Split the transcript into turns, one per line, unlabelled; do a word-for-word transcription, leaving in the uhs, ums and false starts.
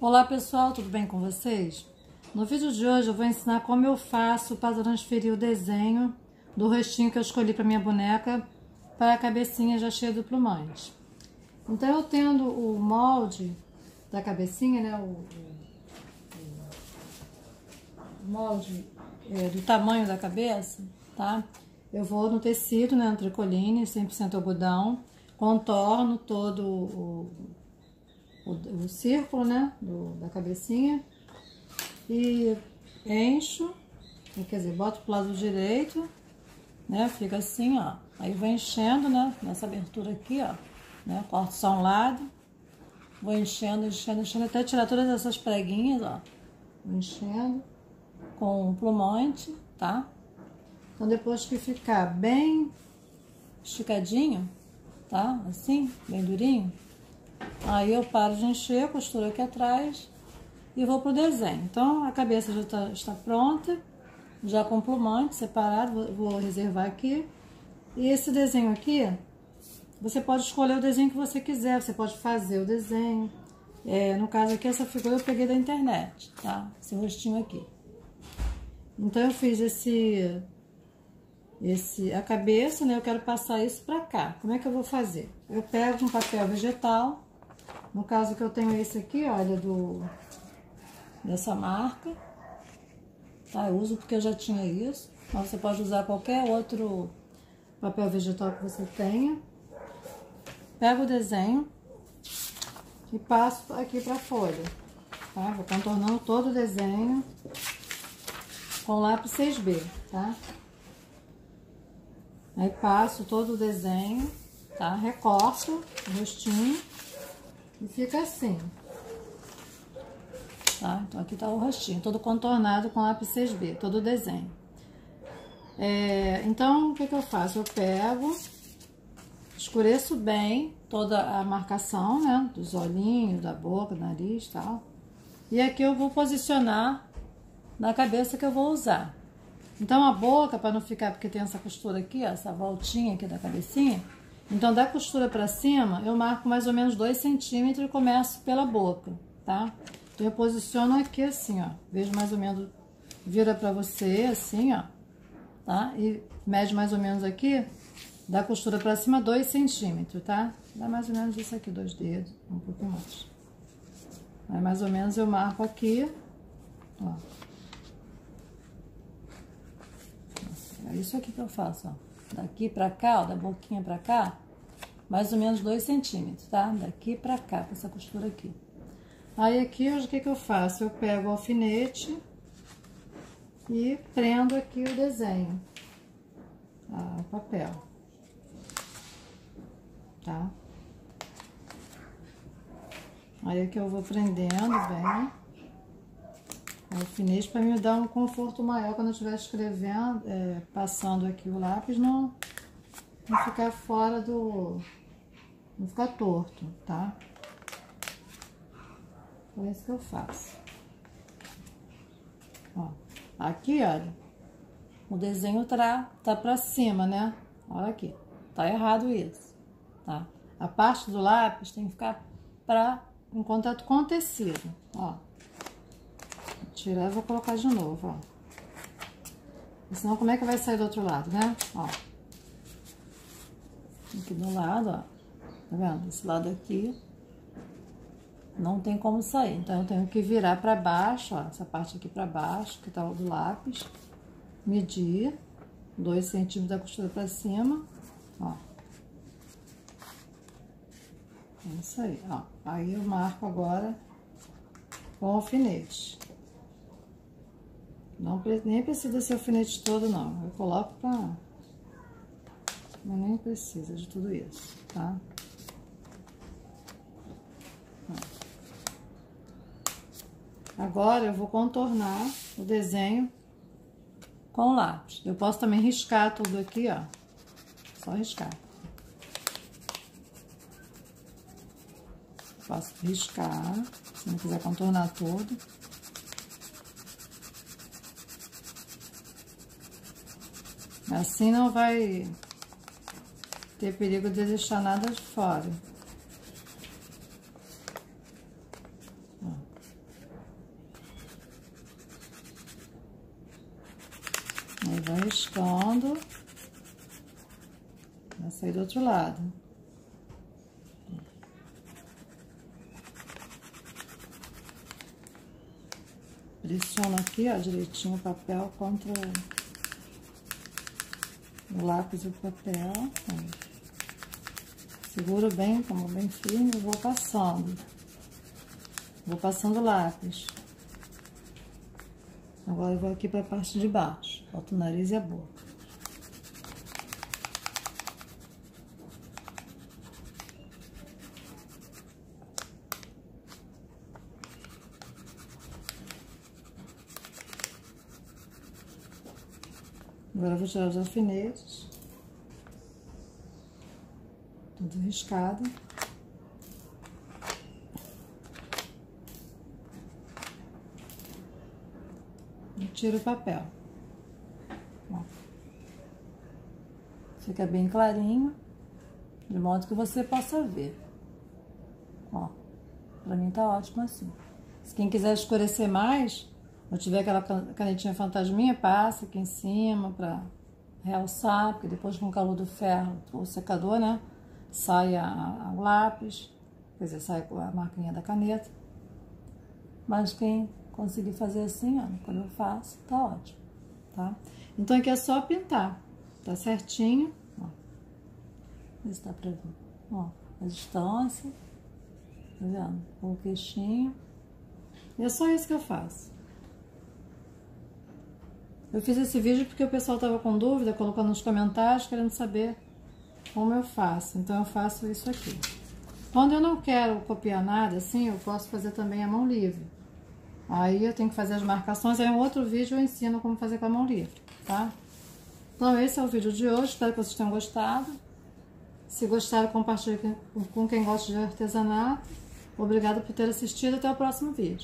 Olá pessoal, tudo bem com vocês? No vídeo de hoje eu vou ensinar como eu faço para transferir o desenho do rostinho que eu escolhi para minha boneca para a cabecinha já cheia do plumante. Então eu tendo o molde da cabecinha, né, o, o, o molde é, do tamanho da cabeça, tá? Eu vou no tecido, né, no tricoline, cem por cento algodão, contorno todo o O, o círculo, né, do, da cabecinha e encho, quer dizer, boto pro lado direito, né, fica assim, ó, aí vou enchendo, né, nessa abertura aqui, ó, né, corto só um lado, vou enchendo, enchendo, enchendo, até tirar todas essas preguinhas, ó, vou enchendo com o plumante, tá? Então depois que ficar bem esticadinho, tá, assim, bem durinho, aí eu paro de encher, costuro aqui atrás e vou pro desenho. Então a cabeça já tá, está pronta, já com plumante separado, vou, vou reservar aqui. E esse desenho aqui, você pode escolher o desenho que você quiser, você pode fazer o desenho. É, no caso aqui, essa figura eu peguei da internet, tá? Esse rostinho aqui. Então eu fiz esse, esse, a cabeça, né? Eu quero passar isso pra cá. Como é que eu vou fazer? Eu pego um papel vegetal. No caso que eu tenho esse aqui, olha, do, dessa marca, tá? Eu uso porque eu já tinha isso, mas você pode usar qualquer outro papel vegetal que você tenha. Pego o desenho e passo aqui pra folha, tá? Vou contornando todo o desenho com lápis seis B, tá? Aí passo todo o desenho, tá? Recorto o rostinho. E fica assim, tá? Então aqui tá o rostinho, todo contornado com lápis seis B, todo o desenho. É, então, o que que eu faço? Eu pego, escureço bem toda a marcação, né? Dos olhinhos, da boca, do nariz e tal. E aqui eu vou posicionar na cabeça que eu vou usar. Então a boca, para não ficar, porque tem essa costura aqui, ó, essa voltinha aqui da cabecinha. Então, da costura pra cima, eu marco mais ou menos dois centímetros e começo pela boca, tá? Então, eu posiciono aqui assim, ó. Vejo mais ou menos, vira pra você, assim, ó. Tá? E mede mais ou menos aqui, da costura pra cima, dois centímetros, tá? Dá mais ou menos isso aqui, dois dedos, um pouco mais. Aí, mais ou menos, eu marco aqui, ó. É isso aqui que eu faço, ó. Daqui pra cá, ó, da boquinha pra cá, mais ou menos dois centímetros, tá? Daqui pra cá, com essa costura aqui. Aí aqui, o que que eu faço? Eu pego o alfinete e prendo aqui o desenho, ah, o papel, tá? Aí aqui eu vou prendendo bem o alfinete para me dar um conforto maior quando eu estiver escrevendo, é, passando aqui o lápis, não, não ficar fora do... não ficar torto, tá? É isso que eu faço. Ó, aqui, olha, o desenho tá, tá pra cima, né? Olha aqui, tá errado isso, tá? A parte do lápis tem que ficar pra, em contato com o tecido, ó. Tirar e vou colocar de novo, ó. E senão como é que vai sair do outro lado, né? Ó. Aqui do lado, ó. Tá vendo? Esse lado aqui não tem como sair. Então, eu tenho que virar pra baixo, ó. Essa parte aqui pra baixo, que tá do lápis. Medir dois centímetros da costura pra cima, ó. É isso aí, ó. Aí eu marco agora com o alfinete. Não, nem precisa ser alfinete todo, não. Eu coloco pra... mas nem precisa de tudo isso, tá? Agora, eu vou contornar o desenho com lápis. Eu posso também riscar tudo aqui, ó. Só riscar. Posso riscar, se não quiser contornar tudo. Assim não vai ter perigo de deixar nada de fora. Ó. vou riscando. Vai sair do outro lado. Pressiono aqui, ó, direitinho o papel contra o lápis e o papel. Seguro bem, como bem firme, e vou passando. Vou passando o lápis. Agora eu vou aqui para a parte de baixo. Boto o nariz e a boca. Agora eu vou tirar os alfinetes. Tudo riscado. E tiro o papel. Ó. Fica bem clarinho, de modo que você possa ver. Ó, pra mim tá ótimo assim. Se quem quiser escurecer mais, ou tiver aquela canetinha fantasminha, passa aqui em cima pra realçar, porque depois com o calor do ferro, o secador, né, sai a, a, o lápis, quer dizer, sai a marquinha da caneta. Mas quem conseguir fazer assim, ó, quando eu faço, tá ótimo, tá? Então aqui é só pintar, tá certinho, ó. Vê se dá pra ver, ó, a distância, tá vendo? Com o queixinho. E é só isso que eu faço. Eu fiz esse vídeo porque o pessoal tava com dúvida, colocando nos comentários, querendo saber como eu faço. Então eu faço isso aqui. Quando eu não quero copiar nada, assim, eu posso fazer também a mão livre. Aí eu tenho que fazer as marcações, aí em outro vídeo eu ensino como fazer com a mão livre, tá? Então esse é o vídeo de hoje, espero que vocês tenham gostado. Se gostaram, compartilhe com quem gosta de artesanato. Obrigada por ter assistido, até o próximo vídeo.